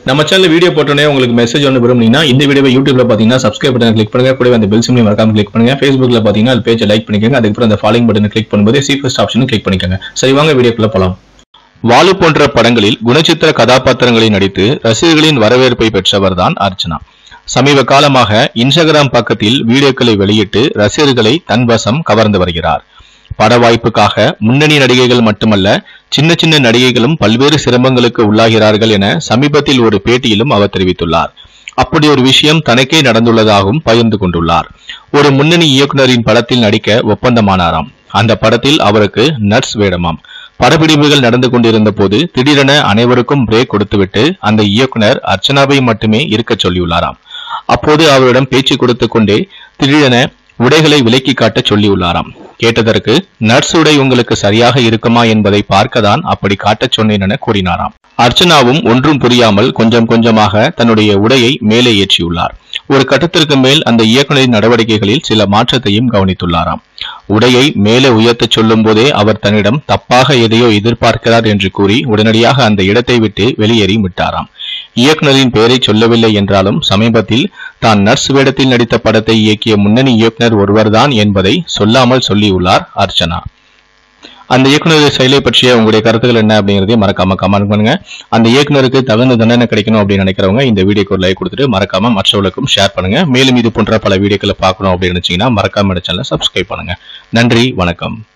நம்ம channel video போட்டோனே உங்களுக்கு message ஒன்று விரும்புனீங்கன்னா இந்த வீடியோவை யூடியூப்ல பாத்தீங்கன்னா சப்ஸ்கிரைப் பட்டன் கிளிக் பண்ணுங்க, கூடவே அந்த பெல் சிம்பலையும் மறக்காம கிளிக் பண்ணுங்க. Facebookல பாத்தீங்கன்னா அது பேஜை லைக் பண்ணிக்கோங்க, அதுக்கப்புறம் அந்த ஃபாலோயிங் பட்டனை கிளிக் பண்ணும்போது சி ஃபர்ஸ்ட் ஆப்ஷனும் கிளிக் பண்ணிக்கோங்க. சரி வாங்க வீடியோக்குள்ள போலாம். வாலு போன்ற படங்களில் குணச்சித்திர கதாபாத்திரங்களை நடித்து ரசிகர்களின் வரவேற்பை பெற்றவர் தான் அர்ச்சனா. சமீப காலமாக இன்ஸ்டாகிராம் பக்கத்தில் வீடியோக்களை வெளியிட்டு ரசிகர்களை தன் வசம் கவர்ந்து வருகிறார். பட வாய்ப்புக்காக முன்னணி நடிகைகள் மட்டுமல்ல, சின்ன சின்ன நடிகைகளும் பல்வேறு சிரமங்களுக்கு உள்ளாகிறார்கள் என சமீபத்தில் ஒரு பேட்டியிலும் அவர் தெரிவித்துள்ளார். அப்படி ஒரு விஷயம் தனக்கே நடந்துள்ளதாகவும் பகிர்ந்து கொண்டுள்ளார். ஒரு முன்னணி இயக்குனரின் படத்தில் நடிக்க ஒப்பந்தமானாராம். அந்த படத்தில் அவருக்கு நர்ஸ் வேடமாம். படப்பிடிப்புகள் நடந்து கொண்டிருந்த போது திடீரென அனைவருக்கும் பிரேக் கொடுத்துவிட்டு அந்த இயக்குனர் அர்ச்சனாவை மட்டுமே இருக்க சொல்லியுள்ளாராம். அப்போது அவரிடம் பேச்சு கொடுத்து கொண்டே திடீரென உடைகளை விலக்கி காட்ட சொல்லியுள்ளாராம். கேட்டதற்கு நர்ஸ் உடை உங்களுக்கு சரியாக இருக்குமா என்பதை பார்க்கத்தான் அப்படி காட்டச் சொன்னேன் என கூறினாராம். அர்ச்சனாவும் ஒன்றும் புரியாமல் கொஞ்சம் கொஞ்சமாக தன்னுடைய உடையை மேலே ஏற்றியுள்ளார். ஒரு கட்டத்திற்கு மேல் அந்த இயக்குனரின் நடவடிக்கைகளில் சில மாற்றத்தையும் கவனித்துள்ளாராம். உடையை மேலே உயர்த்தச் சொல்லும் போதே அவர் தன்னிடம் தப்பாக எதையோ எதிர்பார்க்கிறார் என்று கூறி உடனடியாக அந்த இடத்தை விட்டு வெளியேறி விட்டாராம். இயக்குனரின் பெயரை சொல்லவில்லை என்றாலும் சமீபத்தில் தான் நர்ஸ் வேடத்தில் நடித்த படத்தை இயக்கிய முன்னணி இயக்குனர் ஒருவர்தான் என்பதை சொல்லாமல் சொல்லியுள்ளார் அர்ச்சனா. அந்த இயக்குனர் செயலை பற்றிய உங்களுடைய கருத்துக்கள் என்ன அப்படிங்கறதையும் மறக்காம கமெண்ட் பண்ணுங்க. அந்த இயக்குனருக்கு தகுந்த தண்டனை கிடைக்கணும் அப்படின்னு நினைக்கிறவங்க இந்த வீடியோக்கு ஒரு லைக் கொடுத்துட்டு மறக்காம மற்றவர்களுக்கும் ஷேர் பண்ணுங்க. மேலும் இது போன்ற பல வீடியோக்களை பார்க்கணும் அப்படின்னு நினைச்சீங்கன்னா மறக்காம சேனலை சப்ஸ்கிரைப் பண்ணுங்க. நன்றி, வணக்கம்.